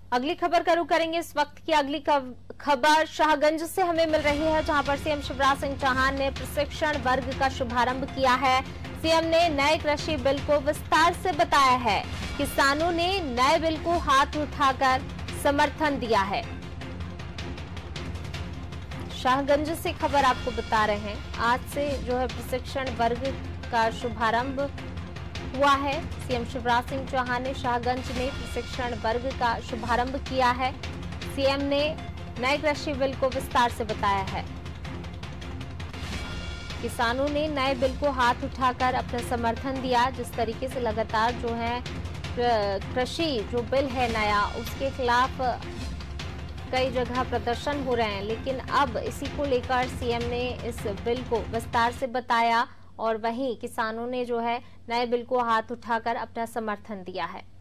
अगली खबर का रुख करेंगे। इस वक्त की अगली खबर शाहगंज से हमें मिल रही है, जहां पर सीएम शिवराज सिंह चौहान ने प्रशिक्षण वर्ग का शुभारंभ किया है। सीएम ने नए कृषि बिल को विस्तार से बताया है। किसानों ने नए बिल को हाथ उठाकर समर्थन दिया है। शाहगंज से खबर आपको बता रहे हैं, आज से जो है प्रशिक्षण वर्ग का शुभारंभ हुआ है। सीएम शिवराज सिंह चौहान ने शाहगंज में प्रशिक्षण वर्ग का शुभारंभ किया है। सीएम ने नए कृषि बिल को विस्तार से बताया है। किसानों ने नए बिल को हाथ उठाकर अपना समर्थन दिया। जिस तरीके से लगातार जो है कृषि जो बिल है नया, उसके खिलाफ कई जगह प्रदर्शन हो रहे हैं, लेकिन अब इसी को लेकर सीएम ने इस बिल को विस्तार से बताया और वहीं किसानों ने जो है नए बिल को हाथ उठाकर अपना समर्थन दिया है।